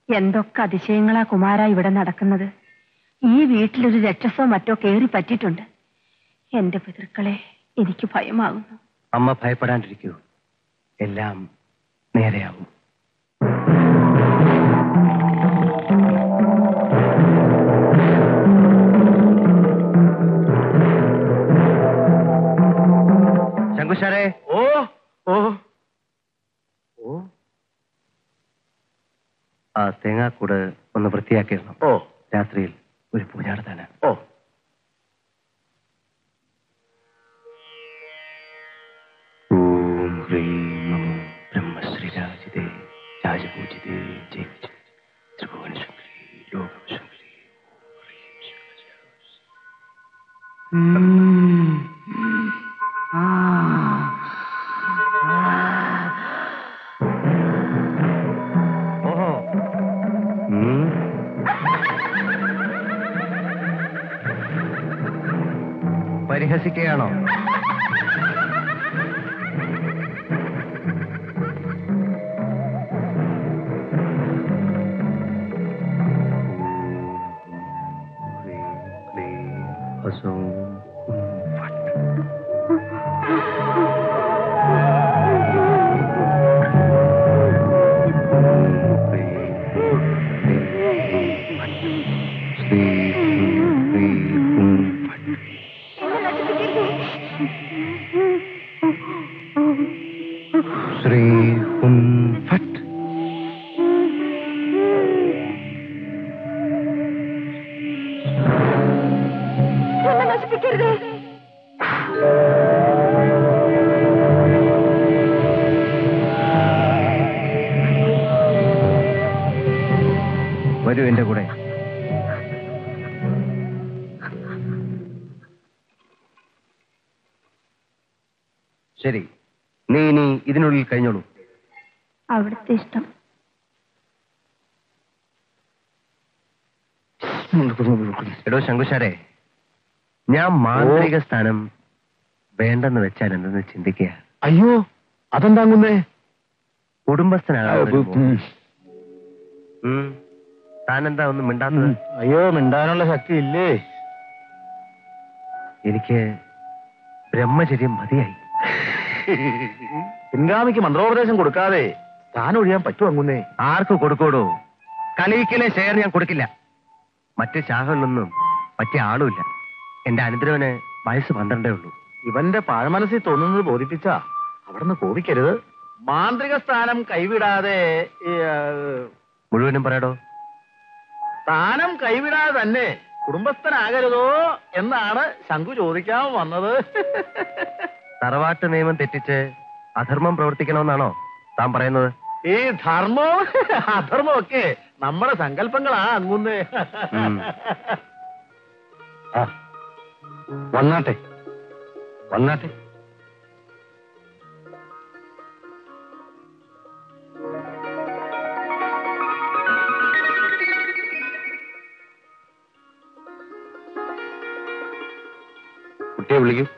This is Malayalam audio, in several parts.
എന്തൊക്കെ അതിശയങ്ങളാ കുമാര ഇവിടെ നടക്കുന്നത്. ഈ വീട്ടിലൊരു രക്ഷസോ മറ്റോ കേറി പറ്റിയിട്ടുണ്ട്. എന്റെ പിതൃക്കളെ, എനിക്ക് ഭയമാകുന്നു. അമ്മ ഭയപ്പെടാണ്ടിരിക്കൂ, എല്ലാം നേരെയാവും. ശങ്കുശാരേ. ഓ ഓ ഓ ആ തേങ്ങാക്കൂട് ഒന്ന് വൃത്തിയാക്കിയിരുന്നു. ഓ, രാത്രിയിൽ ഒരു പൂജ നടത്താന്. ഓ, ഓം ഹ്രീം നമോ ബ്രഹ്മശ്രീരാജിതേ രാജപൂജിതേ ജയ ത്രിഭുവനശങ്കരി ലോകശങ്കരി. പരിഹസിക്കുകയാണോ? ശ്രീ ഹും ഫട്ട്. നശിപ്പിക്കരുത്. വരൂ എന്റെ കൂടെ. ശരി, നീ ഇനി ഇതിനുള്ളിൽ കഴിഞ്ഞോളൂ. അവിടുത്തെ ഇഷ്ടം. എടോ ശങ്കുശാരേ, ഞാൻ മാന്ത്രിക സ്ഥാനം വേണ്ടെന്ന് വെച്ചാൽ എന്തെന്ന് ചിന്തിക്കുക. അയ്യോ, അതെന്താങ്ങുന്നേ? കുടുംബസ്ഥനാണ്. താനെന്താ ഒന്നും മിണ്ടാത്തത്? അയ്യോ, മിണ്ടാനുള്ള ശക്തി ഇല്ലേ? എനിക്ക് ബ്രഹ്മചര്യം മതിയായി. പിൻഗാമിക്ക് മന്ത്രോപദേശം കൊടുക്കാതെ താൻ ഒഴിയാൻ പറ്റുമോ അങ്ങുന്നേ? ആർക്ക് കൊടുക്കോടോ? കലയിക്കലെ ഷെയർ ഞാൻ കൊടുക്കില്ല. മറ്റ് ശാഖകളിലൊന്നും പറ്റിയ ആളുമില്ല. എന്റെ അനന്തരവന് വയസ്സ് 12 ഉള്ളൂ. ഇവന്റെ പാഴ്മനസ്സിൽ തോന്നുന്നത് ബോധിപ്പിച്ച അവിടുന്ന് കോപിക്കരുത്. മാന്ത്രിക സ്ഥാനം കൈവിടാതെ മുഴുവനും പറയടോ. സ്ഥാനം കൈവിടാതെ തന്നെ കുടുംബസ്ഥനാകരുതോ എന്നാണ് ശങ്കു ചോദിക്കാൻ വന്നത്. തറവാട്ട് നിയമം തെറ്റിച്ച് അധർമ്മം പ്രവർത്തിക്കണമെന്നാണോ താൻ പറയുന്നത്? ഈ ധർമ്മവും അധർമ്മവും ഒക്കെ നമ്മുടെ സങ്കല്പങ്ങളാ അങ്ങുന്നേ. വന്നാട്ടെ വന്നാട്ടെ. കുട്ടിയെ വിളിക്കൂ.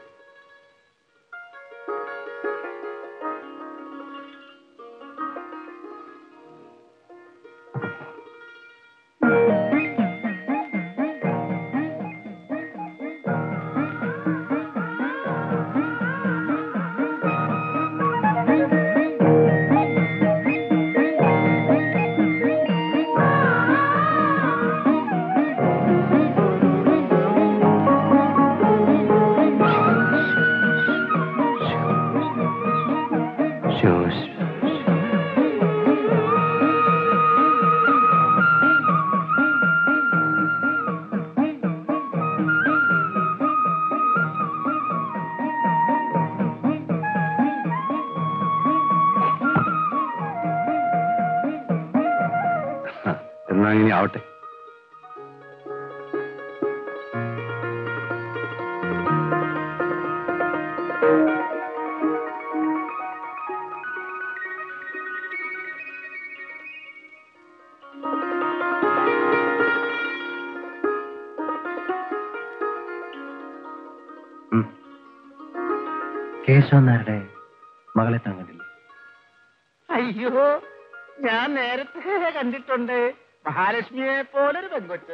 എന്നാ ഇനി ആവട്ടെ. കേശവൻ നായരുടെ മകളെ താൻ കണ്ടില്ലേ? അയ്യോ, ഞാൻ നേരത്തെ കണ്ടിട്ടുണ്ട് മഹാലക്ഷ്മിയെ പോലൊരു പെൺകൊച്ച്.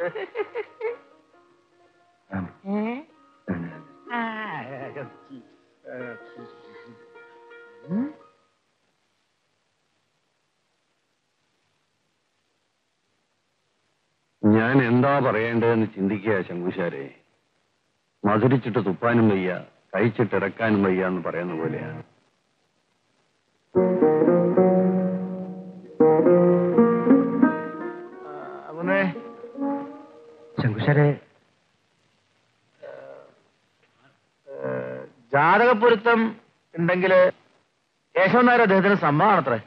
ഞാൻ എന്താ പറയേണ്ടതെന്ന് ചിന്തിക്കുക ശങ്കുശാരെ. മധുരിച്ചിട്ട് തുപ്പാനും വയ്യ, കഴിച്ചിട്ടിറക്കാനും വയ്യ എന്ന് പറയുന്ന പോലെയാണ്. ശങ്കുശാരെ, ജാതകപ്പൊരുത്തം ഉണ്ടെങ്കിൽ കേശവൻ നായർ അദ്ദേഹത്തിന് സമ്മതമാണത്രേ.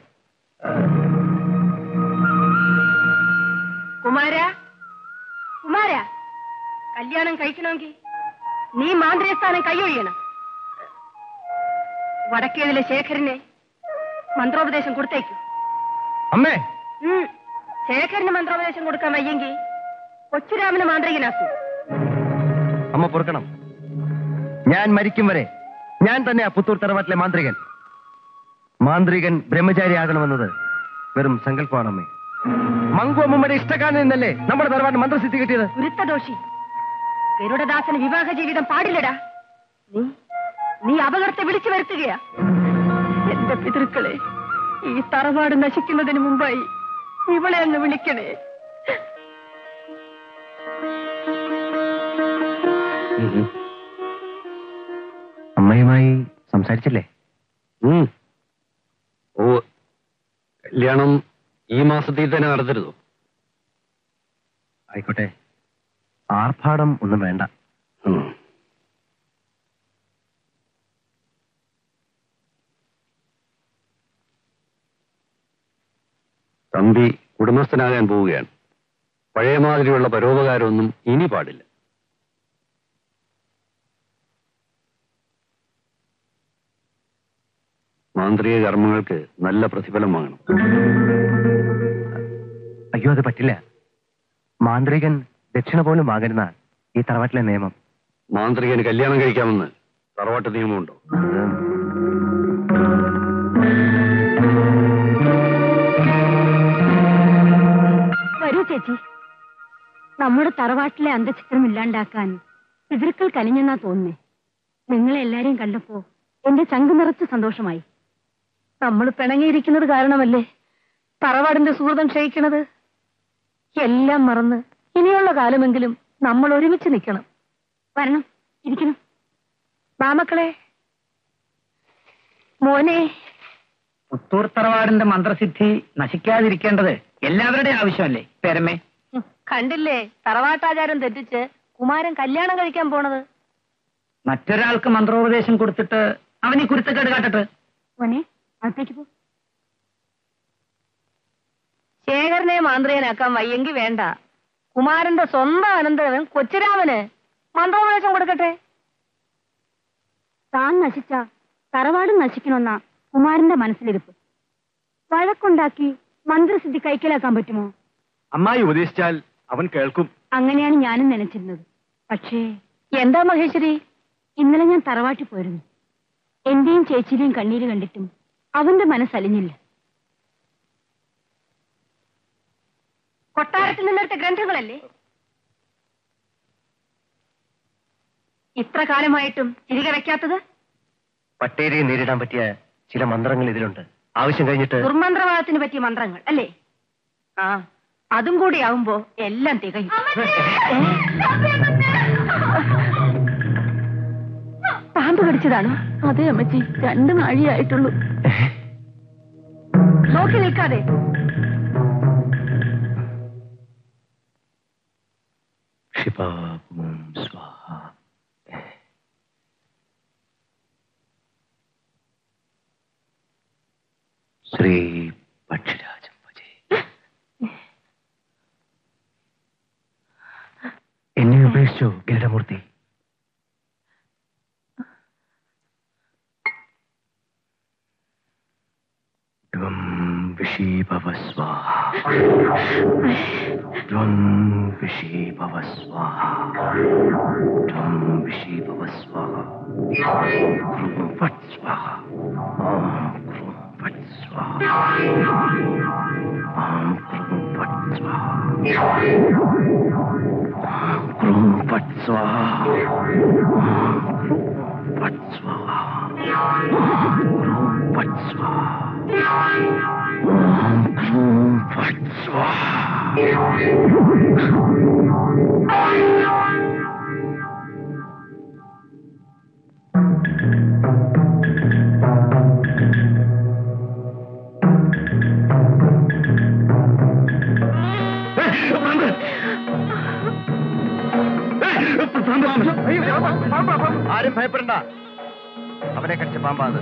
കുമാര, കുമാര, കല്യാണം കഴിക്കണമെങ്കിൽ നീ മാന്ത്രിക സ്ഥാനം കൈയൊഴിയണം. വടക്കേതിലെ ശേഖരനെ മന്ത്രോപദേശം കൊടുത്തേക്കും. അമ്മേ, ശേഖരന് മന്ത്രോപദേശം കൊടുക്കാൻ വയ്യെങ്കിൽ കൊച്ചുരാമന് മാന്ത്രികനാക്കും. അമ്മ പൊറുക്കണം. ഞാൻ മരിക്കും വരെ ഞാൻ തന്നെയാ പുത്തൂർ തറവാട്ടിലെ മാന്ത്രികൻ. മാന്ത്രികൻ ബ്രഹ്മചാരിയാകണമെന്നത് വെറും സങ്കല്പമാണമ്മേ. മങ്കു അമ്മയുടെ ഇഷ്ടക്കാരൻ നിന്നല്ലേ നമ്മുടെ തറവാട്ടിന് മന്ത്രസിദ്ധി കിട്ടിയത്. ഗുരുത്തദോഷി, ഗരുഡദാസന് വിവാഹ ജീവിതം പാടില്ലടാ. നീ അപകടത്തെ വിളിച്ചു വരുത്തുകയാ. എന്റെ പിതൃക്കളെ, ഈ തറവാട് നശിക്കുന്നതിന് മുമ്പായി ഇവളെ അങ്ങ് വിളിക്കണേ. അമ്മയുമായി സംസാരിച്ചില്ലേ? ഓ, കല്യാണം ഈ മാസത്തിൽ തന്നെ നടത്തരുതോ? ആയിക്കോട്ടെ, ആർഭാടം ഒന്നും വേണ്ട. തമ്പി കുടുംബസ്ഥനാകാൻ പോവുകയാണ്. പഴയ മാതിരിയുള്ള പരോപകാരമൊന്നും ഇനി പാടില്ല. മാന്ത്രിക കർമ്മങ്ങൾക്ക് നല്ല പ്രതിഫലം വാങ്ങണം. അയ്യോ, അത് പറ്റില്ല. മാന്ത്രികൻ ദക്ഷിണ പോലും വാങ്ങരുന്ന ഈ തറവാട്ടിലെ നിയമം. മാന്ത്രികന് കല്യാണം കഴിക്കാമെന്ന് തറവാട്ട് നിയമമുണ്ടോ? വരൂ ചേച്ചി, നമ്മുടെ തറവാട്ടിലെ അന്തചിത്രം ഇല്ലാണ്ടാക്കാൻ പിതൃക്കൾ കനിഞ്ഞെന്നാ തോന്നുന്നേ. നിങ്ങളെ എല്ലാരെയും കണ്ടപ്പോ എന്റെ ചങ്ക് നിറച്ച് സന്തോഷമായി. നമ്മൾ പിണങ്ങിയിരിക്കുന്നത് കാരണമല്ലേ തറവാടിന്റെ സുഹൃതം ക്ഷയിക്കുന്നത്. എല്ലാം മറന്ന് ഇനിയുള്ള കാലമെങ്കിലും നമ്മൾ ഒരുമിച്ച് നിൽക്കണം. വരണം, ഇരിക്കണം. മാമക്കളെ, മോനെ. പുത്തൂർ തറവാടിന്റെ മന്ത്രസിദ്ധി നശിക്കാതിരിക്കേണ്ടത് എല്ലാവരുടെയും ആവശ്യമല്ലേ പേരമ്മേ? കണ്ടില്ലേ തറവാട്ടാചാരം തെറ്റിച്ച് കുമാരൻ കല്യാണം കഴിക്കാൻ പോണത്. മറ്റൊരാൾക്ക് മന്ത്രോപദേശം കൊടുത്തിട്ട് അവനീ കുരുത്തക്കേട് കാട്ടട്ടെ. മോനെ, അകത്തേക്ക് പോ. ശേഖരനെ മാന്ത്രികനാക്കാൻ വയ്യെങ്കിൽ വേണ്ട. കുമാരന്റെ സ്വന്തം അനന്തരവൻ കൊച്ചുരാമന് മന്ത്രോപദേശം കൊടുക്കട്ടെ. താൻ നശിച്ച തറവാടും നശിക്കണമെന്ന കുമാരന്റെ മനസ്സിലിരിപ്പ്. വഴക്കുണ്ടാക്കി മന്ത്രസിദ്ധി കൈക്കലാക്കാൻ പറ്റുമോ? അമ്മായി ഉപദേശിച്ചാൽ അവൻ കേൾക്കും. അങ്ങനെയാണ് ഞാനും നനച്ചിരുന്നത്. പക്ഷേ എന്താ മഹേശ്വരി, ഇന്നലെ ഞാൻ തറവാട്ടിൽ പോയിരുന്നു. എന്റെയും ചേച്ചിയുടെയും കണ്ണീര് കണ്ടിട്ടും അവന്റെ മനസ്സലിഞ്ഞില്ല. കൊട്ടാരത്തിൽ നിന്നെടുത്ത ഗ്രന്ഥങ്ങളല്ലേ ഇത്ര കാലമായിട്ടും തിരികെ വയ്ക്കാത്തത്? പട്ടേരിയെ നേരിടാൻ പറ്റിയ ചില മന്ത്രങ്ങൾ ഇതിലുണ്ട്. ആവശ്യം കഴിഞ്ഞിട്ട് ദുർമന്ത്രവാദത്തിന് പറ്റിയ മന്ത്രങ്ങൾ അല്ലേ? ആ, അതും കൂടി ആവുമ്പോ എല്ലാം തികയും. പാമ്പ് കടിച്ചതാണോ? അതെ അമ്മച്ചി, 2 നാഴിയായിട്ടുള്ളൂ. നോക്കി നിൽക്കാതെ. ക്ഷിപാകും സ്വാഹ. ശ്രീ പക്ഷിരാജം ഭജേ. എന്നെ ഉപേക്ഷിച്ചു ഗരുഡമൂർത്തി. ത്വം വിഷീഭവ സ്വാഹ. ത്വം വിഷീഭവ സ്വാഹ. ത്വം വിഷീഭവ സ്വാഹ. ക്രൂം ഫട് സ്വാഹ. ഓം ക്രൂം ഫട് ആരും ഭയപ്പെടണ്ട. അവനെ കടിച്ച പാമ്പാത്.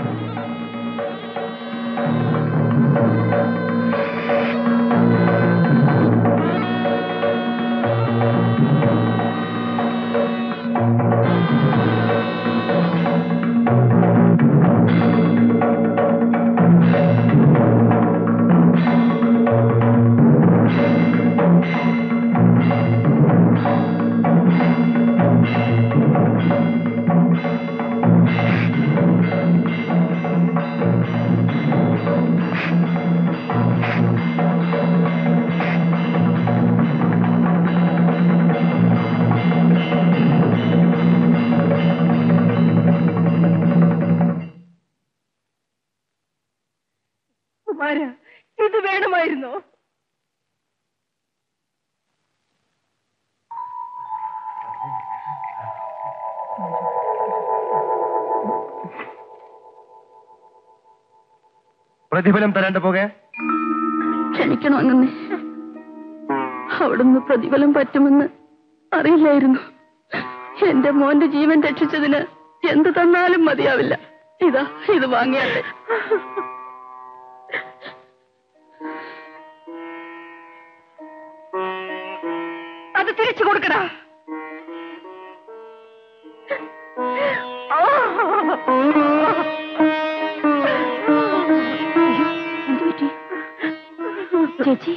കുമാര, ഇത് വേണമായിരുന്നോ? പ്രതിഫലം തരാണ്ട് പോകെ. ക്ഷമിക്കണം അങ്ങനെ. അവിടുന്ന് പ്രതിഫലം പറ്റുമെന്ന് അറിയില്ലായിരുന്നു. എന്റെ മോന്റെ ജീവൻ രക്ഷിച്ചതിന് എന്ത് തന്നാലും മതിയാവില്ല. ഇതാ, ഇത് വാങ്ങിയാട്ടെ. അത് തിരിച്ചു കൊടുക്കടാ. ചേച്ചി,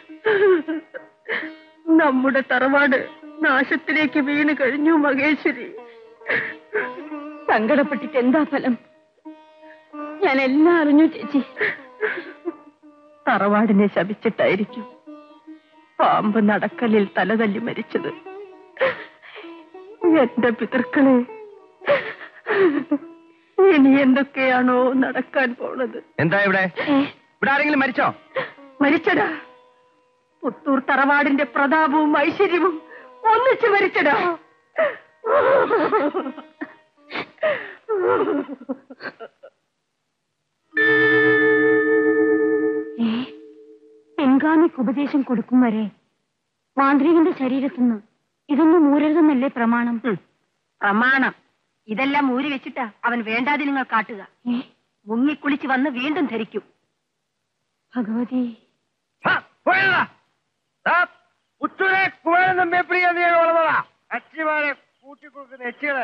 നമ്മുടെ തറവാട് നാശത്തിലേക്ക് വീണ് കഴിഞ്ഞു മഹേശ്വരി. സങ്കടപ്പെട്ടിട്ട് എന്താ ഫലം? ഞാൻ എല്ലാം അറിഞ്ഞു ചേച്ചി. തറവാടിനെ ശപിച്ചിട്ടായിരിക്കും പാമ്പ് നടക്കലിൽ തലതല്ലി മരിച്ചത്. എന്റെ പിതൃക്കളെ, ഇനി എന്തൊക്കെയാണോ നടക്കാൻ പോണത്? എന്താ ഇവിടെ? ഇവിടെ ആരെങ്കിലും മരിച്ചോ? മരിച്ചടാ. പുത്തൂർ തറവാടിന്റെ പ്രതാപവും ഐശ്വര്യവും ഒന്നിച്ച് മരിച്ചടാ. പിൻഗാമിക്ക് ഉപദേശം കൊടുക്കും വരെ മാന്ത്രികന്റെ ശരീരത്തുനിന്ന് ഇതൊന്നും മൂരരുതെന്നല്ലേ പ്രമാണം? പ്രമാണം ഇതെല്ലാം മൂരി വെച്ചിട്ടാ അവൻ വേണ്ടാതെ നിങ്ങൾ കാട്ടുക. മുങ്ങിക്കുളിച്ച് വന്ന് വീണ്ടും ധരിക്കും. ഭഗവതി, ഉച്ചൂരെ കുമാരൻ നമ്മെ പ്രിയ വളർന്നതാ. അച്ചിമാരെ കൂട്ടിക്കൊടുക്കുന്ന എച്ചികളെ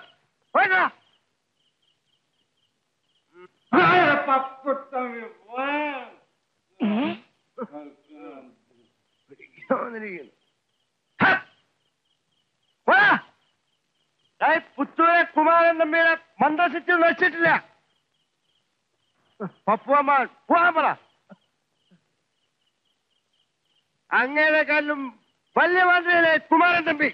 പുത്തൂരെ കുമാരൻ നമ്മയുടെ മന്ത്രസിറ്റി നശിച്ചിട്ടില്ല. പപ്പുവന്മാർ പോകാൻ പറ. അങ്ങേരെക്കാളും വലിയ മന്ത്രിയല്ലേ കുമാരൻ തമ്പി.